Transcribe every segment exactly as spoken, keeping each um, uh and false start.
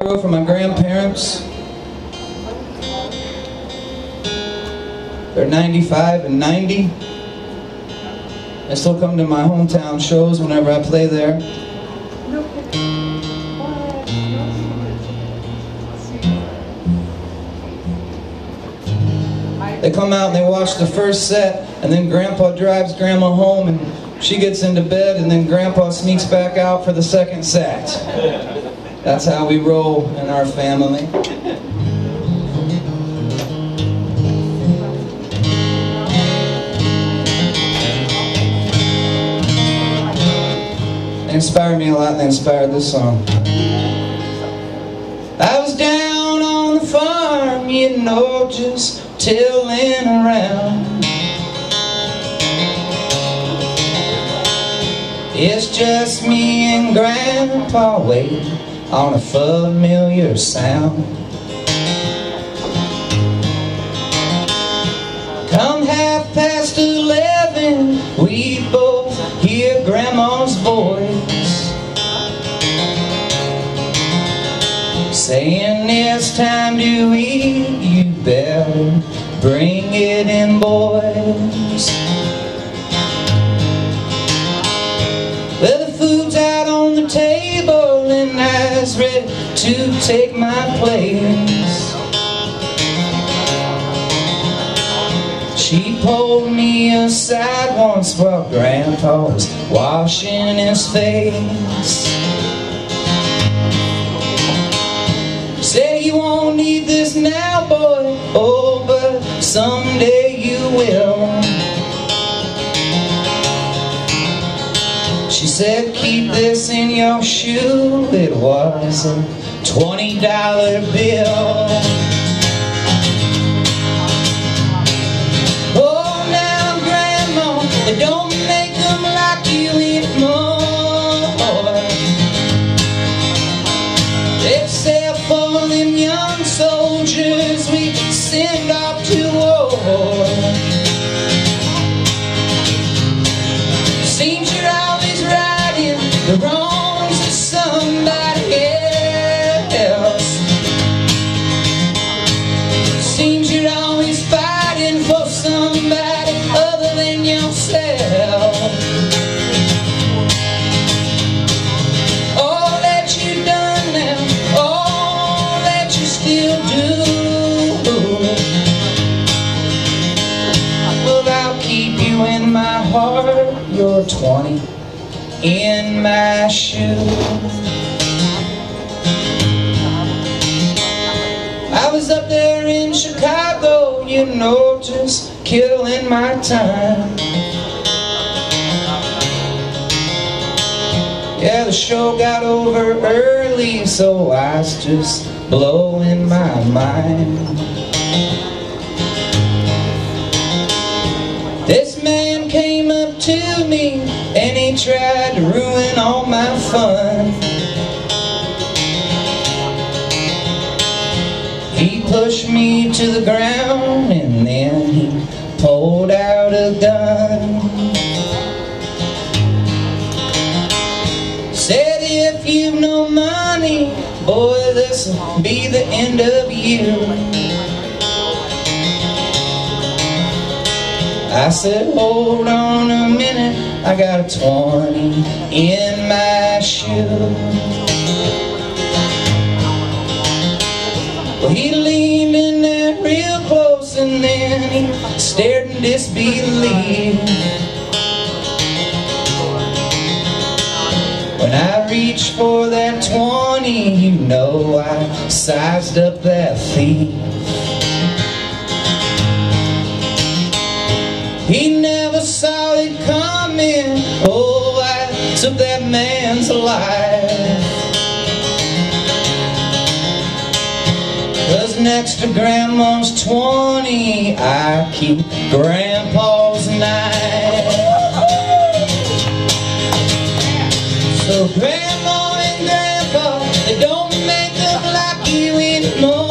Chicago from my grandparents. They're ninety-five and ninety. They still come to my hometown shows whenever I play there. They come out and they watch the first set, and then Grandpa drives Grandma home and she gets into bed, and then Grandpa sneaks back out for the second set. That's how we roll in our family. They inspired me a lot, and they inspired this song. I was down on the farm, you know, just tilling around. It's just me and Grandpa waiting on a familiar sound. Come half past eleven, we both hear Grandma's voice saying it's time to eat, you better bring it in, boys. Well, the food's out on the table and I was ready to take my place. She pulled me aside once while Grandpa was washing his face. Said, you won't need this now, boy, oh, but someday you will. She said, keep this in your shoe. It was a twenty dollar bill. Oh, now, Grandma, they don't make them like you anymore, except for them young soldiers we send off to war. Seems you're always righting the wrongs of somebody else. Seems you're always fighting for somebody other than yourself. All that you've done now, all that you still do, well, I'll keep you in my heart. You're twenty in my shoe. I was up there in Chicago, you know, just killing my time. Yeah, the show got over early, so I was just blowing my mind. This man came up to me and he tried to ruin all my fun. He pushed me to the ground and then he pulled out a gun. Said, if you've no money, boy, this'll be the end of you. I said, hold on a minute, I got a twenty in my shoe. Well, he leaned in there real close and then he stared in disbelief. When I reached for that twenty, you know I sized up that thief. He never saw it coming, oh, I took that man's life. 'Cause next to Grandma's twenty, I keep Grandpa's knife. So Grandma and Grandpa, they don't make them like you anymore,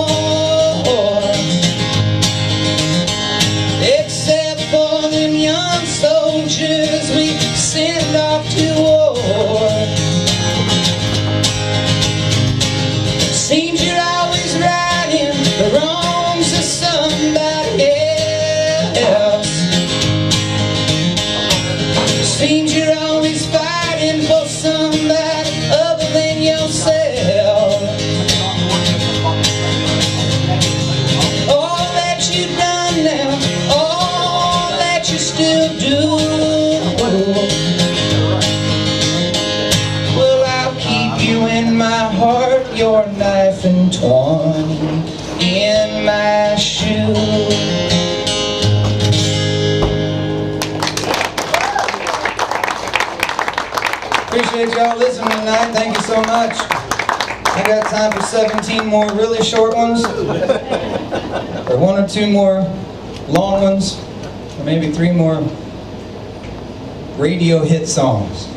except for them young soldiers we send off to war. See my heart, your knife entwined in my shoe. Appreciate y'all listening tonight. Thank you so much. I got time for seventeen more really short ones, or one or two more long ones, or maybe three more radio hit songs.